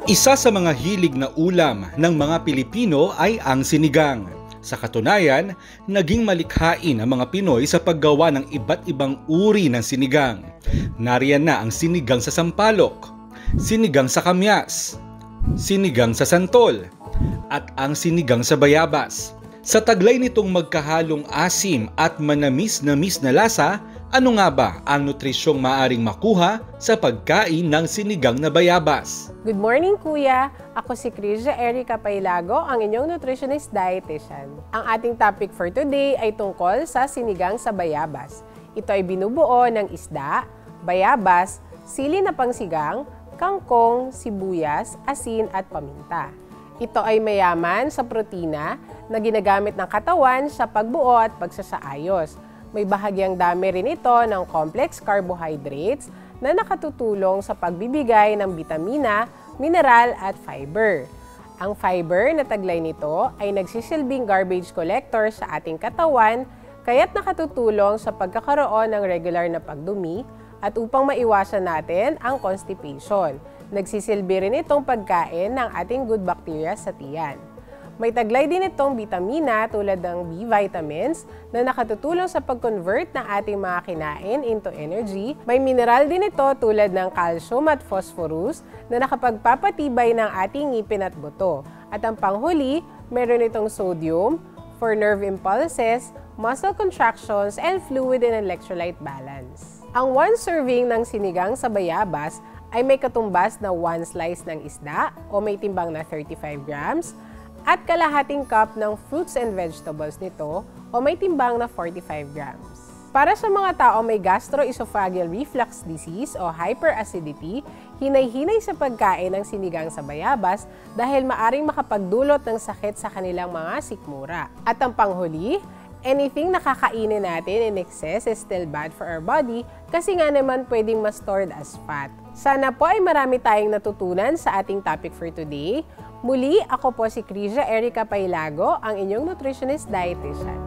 Isa sa mga hilig na ulam ng mga Pilipino ay ang sinigang. Sa katunayan, naging malikhain ang mga Pinoy sa paggawa ng iba't ibang uri ng sinigang. Nariyan na ang sinigang sa sampalok, sinigang sa kamyas, sinigang sa santol, at ang sinigang sa bayabas. Sa taglay nitong magkahalong asim at manamis-namis na lasa, ano nga ba ang nutrisyong maaring makuha sa pagkain ng sinigang na bayabas? Good morning, Kuya! Ako si Krisia Erica Pailago, ang inyong nutritionist dietitian. Ang ating topic for today ay tungkol sa sinigang sa bayabas. Ito ay binubuo ng isda, bayabas, sili na pangsigang, kangkong, sibuyas, asin at paminta. Ito ay mayaman sa protina na ginagamit ng katawan sa pagbuo at pagsasaayos. May bahagyang dami rin ito ng complex carbohydrates na nakatutulong sa pagbibigay ng bitamina, mineral at fiber. Ang fiber na taglay nito ay nagsisilbing garbage collector sa ating katawan, kaya't nakatutulong sa pagkakaroon ng regular na pagdumi at upang maiwasan natin ang constipation. Nagsisilbi rin itong pagkain ng ating good bacteria sa tiyan. May taglay din itong bitamina tulad ng B vitamins na nakatutulong sa pag-convert ng ating mga kinain into energy. May mineral din ito tulad ng calcium at phosphorus na nakapagpapatibay ng ating ngipin at buto. At ang panghuli, meron itong sodium for nerve impulses, muscle contractions, and fluid and electrolyte balance. Ang 1 serving ng sinigang sa bayabas ay may katumbas na 1 slice ng isda o may timbang na 35 grams, at kalahating cup ng fruits and vegetables nito o may timbang na 45 grams. Para sa mga tao may gastroesophageal reflux disease o hyperacidity, hinay-hinay sa pagkain ng sinigang sa bayabas dahil maaring makapagdulot ng sakit sa kanilang mga sikmura. At ang panghuli, anything na kakainin natin in excess is still bad for our body kasi nga naman pwedeng ma-stored as fat. Sana po ay marami tayong natutunan sa ating topic for today. Muli, ako po si Krisia Erica Pailago, ang inyong nutritionist dietitian.